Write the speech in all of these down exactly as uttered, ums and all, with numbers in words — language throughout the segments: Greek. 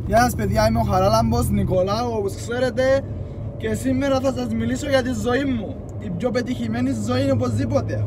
Γεια σας παιδιά, είμαι ο Χαράλαμπος Νικολάου, όπως ξέρετε, και σήμερα θα σας μιλήσω για τη ζωή μου. Η πιο πετυχημένη ζωή είναι οπωσδήποτε.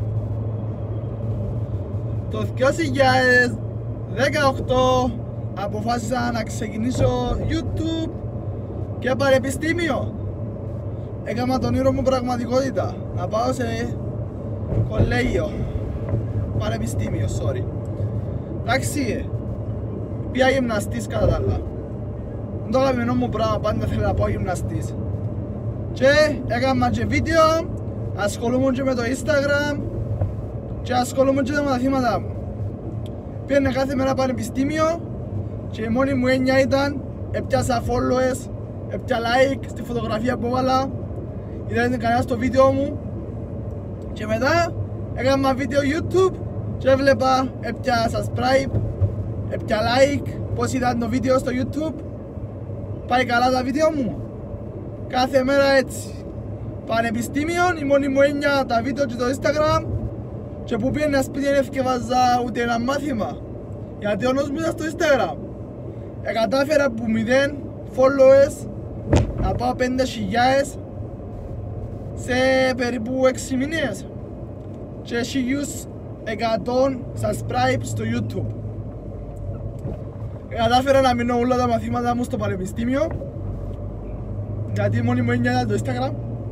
Το δύο χιλιάδες δεκαοκτώ αποφάσισα να ξεκινήσω YouTube και πανεπιστήμιο. Έκανα τον όνειρο μου πραγματικότητα, να πάω σε κολέγιο, πανεπιστήμιο, sorry. Εντάξει, πήγα γυμναστής κατά τα άλλα. Το αγαπημένο μου πράγμα, πάντα θέλω να πάω γυμναστής. Και έκανα και βίντεο, ασχολούμαι και με το Instagram και ασχολούμαι και τα μαθήματα μου. Πήγαινε κάθε μέρα πανεπιστήμιο και η μόνη μου έννοια ήταν έπιασα followers, έπια like στη φωτογραφία που έβαλα, είδατε κανένα στο βίντεο μου και μετά έκανα βίντεο YouTube και έβλεπα έπια subscribe, έπια like, πως ήταν το βίντεο στο YouTube. Πάει καλά τα βίντεο μου. Κάθε μέρα έτσι. Πανεπιστήμιο, η μόνη μου έννοια τα βίντεο και το Instagram. Και που πήγαινα σπίτι δεν ευκαιβάζα ούτε ένα μάθημα. Γιατί ο νους μου ήταν στο Instagram. Εκατάφερα από μηδέν followers να πάω πέντε χιλιάδες σε περίπου έξι μήνες. Και χίλιους εκατό subscribe στο YouTube. Κατάφερα να μείνω όλα τα μαθήματα μου στο πανεπιστήμιο, γιατί μόνη μου έννοια ήταν το Instagram.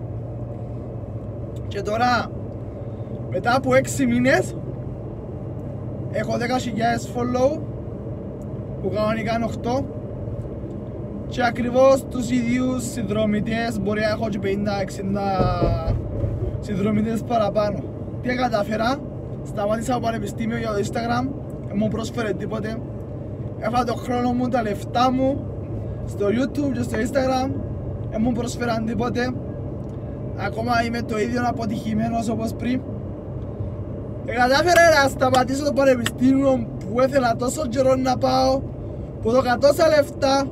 Και τώρα, μετά από έξι μήνες, έχω δέκα χιλιάδες follow, που κανονικά είναι οκτώ. Και ακριβώς τους ίδιους συνδρομητές, μπορεί να έχω και πενήντα εξήντα συνδρομητές παραπάνω. Τι κατάφερα, σταμάτησα από πανεπιστήμιο για το Instagram, δεν μου πρόσφερε τίποτε. Έφαγα το χρόνο μου, τα λεφτά μου στο YouTube και στο Instagram, δεν μου προσφέραν τίποτε. Ακόμα είμαι το ίδιο αποτυχημένος όπως πριν. Και κατάφερα να σταματήσω το πανεπιστήμιο που ήθελα τόσο καιρό να πάω, που έδωκα τόσα λεφτά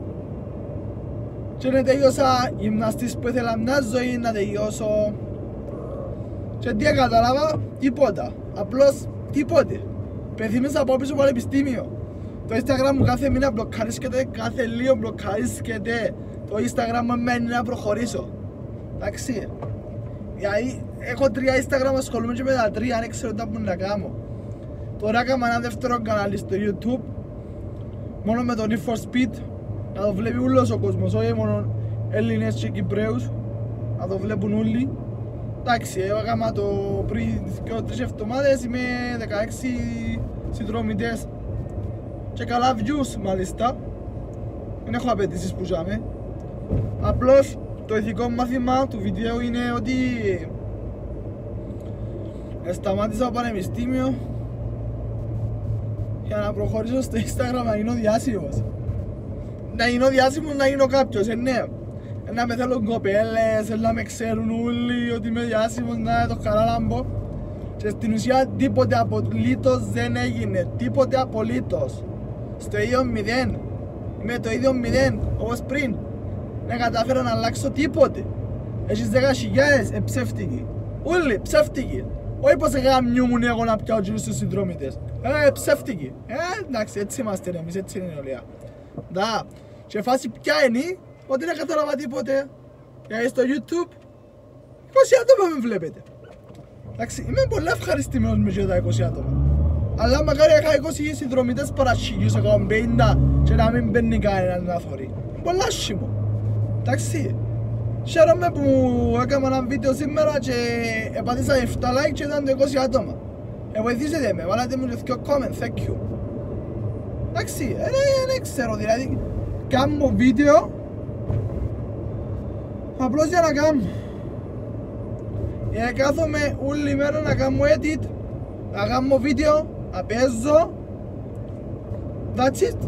και να τελειώσα γυμναστής που ήθελα μια ζωή να τελειώσω. Και τι κατάλαβα, τίποτα, απλώς τίποτε. Πεθύμισα από πίσω πανεπιστήμιο. Το Instagram μου κάθε μήνα μπλοκαρίσκεται, κάθε λίγο μπλοκαρίσκεται. Το Instagram μου μένει να προχωρήσω. Εντάξει. Γιατί έχω τρία Instagram, ασχολούμαι και με τα τρία, αν ξέρω τι να κάνω. Τώρα έκανα ένα δεύτερο κανάλι στο YouTube, μόνο με το Need for Speed, να το βλέπει όλος ο κόσμος, όχι μόνο Έλληνες και Κυπραίους, να το βλέπουν όλοι. Εντάξει, έκανα το πριν δύο τρεις εβδομάδες, είμαι δεκαέξι συνδρομητές. Και καλά views μάλιστα. Δεν έχω απαιτήσεις που ζάμε. Απλώς το ηθικό μάθημα του βίντεο είναι ότι σταμάτησα από πανεπιστήμιο για να προχωρήσω στο Instagram να γίνω διάσημος. Να γίνω διάσημος, να γίνω κάποιος, ε, ναι. Να με θέλουν κοπέλες, να με ξέρουν όλοι ότι είμαι διάσημος, να το Χαράλαμπο. Και στην ουσία τίποτε απολύτως δεν έγινε, τίποτε απολύτως. Στο ίδιο μηδέν, είμαι το ίδιο μηδέν όπως πριν. Δεν κατάφερα να αλλάξω τίποτε. Έχεις δέκα χιλιάδες, ε, ψεύτικοι. Όλοι ψεύτικοι. Όχι πως γαμιούμουν εγώ να πιάω και στους συνδρομητές. Ε, ψεύτικοι. Ε, εντάξει, έτσι είμαστε εμείς, έτσι είναι η ολία. Δα, και φάση ποια είναι, ότι δεν κατάλαβα τίποτε. Γιατί στο YouTube, είκοσι άτομα με βλέπετε. Εντάξει, είμαι πολύ ευχαριστημένος με τα είκοσι άτομα. Αλλά μακάρι είχα είκοσι συνδρομητές παρά χίλιους εκατόν πενήντα και να μην μπαίνει κανέναν να θωρεί. Πολλά άσχημο. Εντάξει. Χαίρομαι που έκανα ένα βίντεο σήμερα και επατήσα επτά like και ήταν το είκοσι άτομα. Ε, βοηθήσετε με, βάλατε μου και δύο comment, thank you. Εντάξει, δεν ξέρω, δηλαδή κάνω βίντεο απλώς για να κάνω. Ε, κάθομαι όλη μέρα να κάνω edit, να κάνω βίντεο, να παίζω. That's it.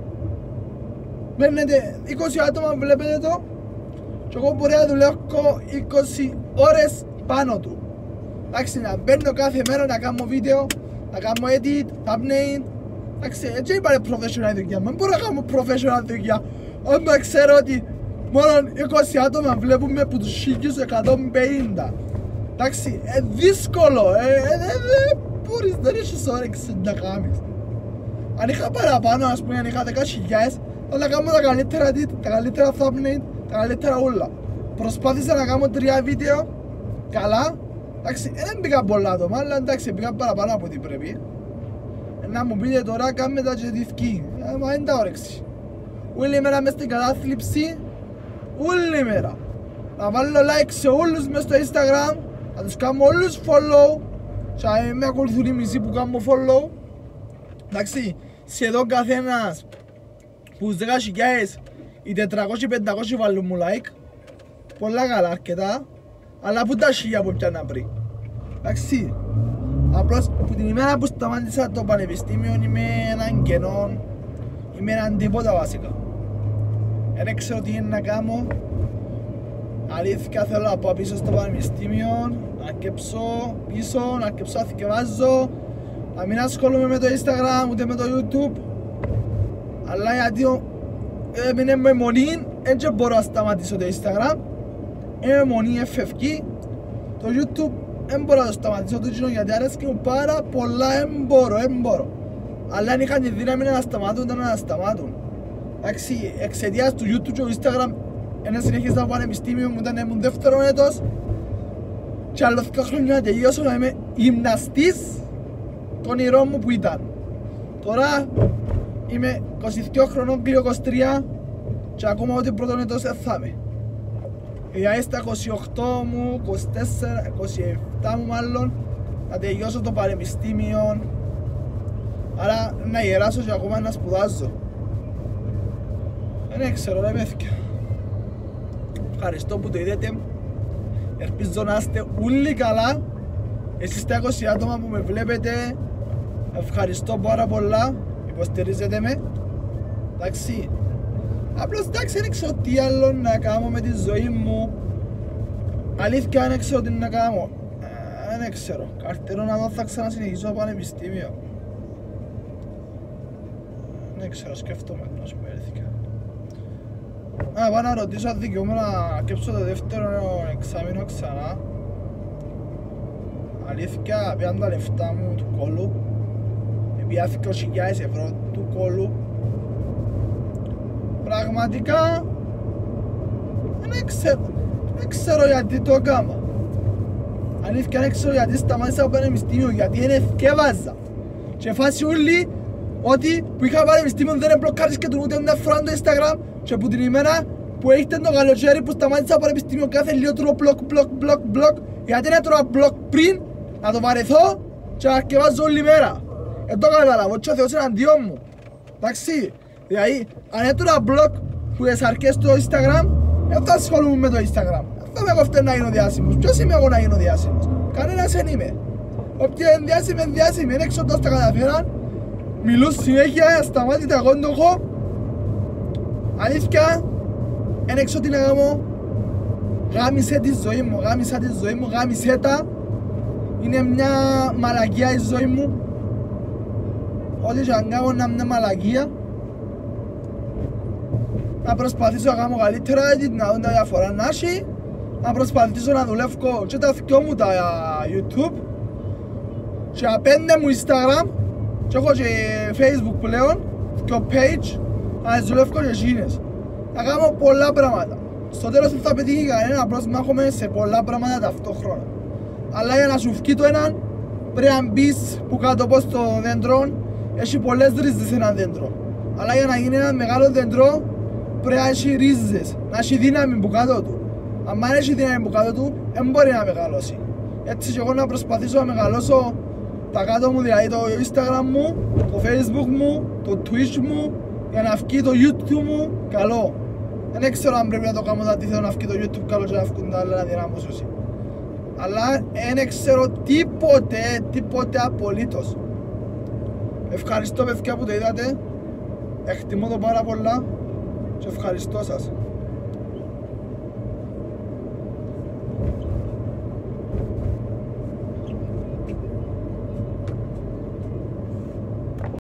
Μένετε είκοσι άτομα, βλέπετε το. Και εγώ μπορεί να δουλεύω είκοσι ώρες πάνω του. Εντάξει, να μπαίνω κάθε μέρα να κάνω βίντεο, να κάνω edit, thumbnail. Εντάξει, έτσι είπανε professional δουλειά. Δεν μπορώ να κάνω professional δουλειά αν ξέρω ότι μόνο είκοσι άτομα βλέπουν με από τους χίλιους εκατόν πενήντα. Εντάξει, είναι δύσκολο, δεν μπορείς, δεν έχεις όρεξη να κάνεις. Αν είχα παραπάνω, ας πούμε, αν είχα δέκα χιλιάδες, Αλλά κάνω τα καλύτερα edit, τα καλύτερα thumbnail, τα καλύτερα όλα. Προσπάθησα να κάνω τρία βίντεο καλά. Εντάξει, δεν πήγα πολλά άτομα, αλλά εντάξει, πήγα παραπάνω από ό,τι πρέπει. Να μου πείτε τώρα, κάμε τα και διθκή. Μα είναι τα όρεξη. Όλη μέρα μες στην κατάθλιψη, όλη μέρα. Να βάλω like σε όλους μες στο Instagram, να τους κάνω όλους follow και να με ακολουθούν οι μισοί που κάνω follow. Εντάξει, σχεδόν καθένας που τους δέκα χιλιάδες οι τετρακόσιοι πεντακόσιοι βάλουν μου like. Πολλά καλά, αρκετά. Αλλά που τα χιλιά που πιάνε να βρει. Εντάξει, απλώς που την ημέρα που σταμάτησα το πανεπιστήμιο είμαι έναν κενό, είμαι έναν τίποτα βασικά. Δεν ξέρω τι είναι να κάνω. Αλήθεια θέλω να πάω πίσω στο πανεπιστήμιο, να αρκέψω πίσω, να αρκέψω να θυκευάζω, να μην ασχολούμαι με το Instagram ούτε με το YouTube. Αλλά γιατί έμεινε με μονή, έτσι μπορώ να σταματήσω το Instagram. Είμαι μονή εφευκή, το YouTube δεν μπορώ να το σταματήσω το κοινό γιατί αρέσκει μου πάρα πολλά, δεν μπορώ, δεν μπορώ. Αλλά αν είχαν τη δύναμη να σταματούν, ήταν να σταματούν. Εντάξει, εξαιτίας του YouTube και του Instagram ένα συνεχίζα το πανεπιστήμιο μου, ήταν ήμουν δεύτερο έτος και άλλο δύο χρόνια να τελειώσω να είμαι γυμναστής το όνειρό μου που ήταν. Τώρα είμαι είκοσι δύο χρονών, κλείνω είκοσι τρία και ακόμα ότι πρώτον έτος δεν θα είμαι. Για στα είκοσι οκτώ μου, είκοσι τέσσερα, είκοσι επτά μου μάλλον να τελειώσω το πανεπιστήμιο. Άρα να γεράσω και ακόμα να σπουδάζω. Δεν ξέρω ρε παιδιά. Ευχαριστώ που το είδατε. Ελπίζω να είστε όλοι καλά. Εσείς τα είκοσι άτομα που με βλέπετε, ευχαριστώ πάρα πολλά. Υποστηρίζετε με. Εντάξει. Απλώς εντάξει, δεν ξέρω τι άλλο να κάνω με τη ζωή μου. Αλήθεια δεν ξέρω τι να κάνω. Ε, δεν ξέρω. Καρτερό να δω θα ξανασυνεχίσω το πανεπιστήμιο. Δεν ξέρω, σκέφτομαι να σου περίθηκα. Να πάω να ρωτήσω αν δικαιούμαι να κέψω το δεύτερο εξάμηνο ξανά. Αλήθεια, πιάνε τα λεφτά μου του κόλλου. Πιάθηκε είκοσι χιλιάδες ευρώ του κόλλου. Πραγματικά δεν ξέρω, δεν ξέρω γιατί το έκανα. Αλήθεια δεν ξέρω γιατί σταμάτησα το πανεπιστήμιο, γιατί δεν εθκεύαζα. Και φάση όλοι ότι που είχα πανεπιστήμιο δεν εμπλοκάρεις και τον ούτε μια φορά το Instagram και που την ημέρα που έχετε το καλοκαίρι που σταμάτησα το πανεπιστήμιο κάθε λίγο τρώω μπλοκ, μπλοκ, μπλοκ, μπλοκ, γιατί δεν τρώω μπλοκ πριν να το βαρεθώ και να αρκευάζω όλη μέρα. Δεν το καταλαβαίνω και ο Θεός εναντίον μου. Εντάξει, δηλαδή αν έτρωα μπλοκ που εσαρκές στο Instagram δεν θα ασχολούμαι με το Instagram. Δεν θα με κοφτεί να γίνω διάσημος. Ποιος είμαι εγώ να γίνω διάσημος? Κανένας δεν είμαι. Όποιοι είναι διάσημοι είναι διάσημοι, δεν ξέρω πώς τα καταφέραν. Μιλούν συνέχεια, σταμάτητα εγώ δεν το έχω. Αλήθεια, δεν ξέρω τι να κάνω. Γάμισε τη ζωή μου, γάμισα τη ζωή μου, γάμισε τα. Είναι μια μαλακία η ζωή μου. Ό,τι και αν κάνω να είναι μια μαλακία. Να προσπαθήσω να κάνω καλύτερα, να δω τα διαφορά να έχει. Να προσπαθήσω να δουλεύω και τα δυο μου τα YouTube. Και τα πέντε μου Instagram. Και έχω και Facebook πλέον, και page, να δουλεύω και εκείνες. Να κάνω πολλά πράγματα. Στο τέλος δεν θα πετύχει κανένα, απλώς μάχομαι σε πολλά πράγματα ταυτόχρονα. Αλλά για να σου βγει το έναν, πρέπει να μπεις που κάτω πως το δέντρο, έχει πολλές ρίζες ένα δέντρο. Αλλά για να γίνει ένα μεγάλο δέντρο, πρέπει να έχει ρίζες, να έχει δύναμη που κάτω του. Αν δεν έχει δύναμη που κάτω του, δεν μπορεί να μεγαλώσει. Έτσι και εγώ να προσπαθήσω να μεγαλώσω τα κάτω μου, δηλαδή το Instagram μου, το Facebook μου, το Twitch μου, για να βγει το YouTube μου καλό. Δεν ξέρω αν πρέπει να το κάνω γιατί θέλω να βγει το YouTube καλό και να βγουν τα άλλα να δυναμώσω. Αλλά δεν ξέρω τίποτε, τίποτε απολύτως. Ευχαριστώ παιδιά που το είδατε. Εκτιμώ το πάρα πολλά και ευχαριστώ σας.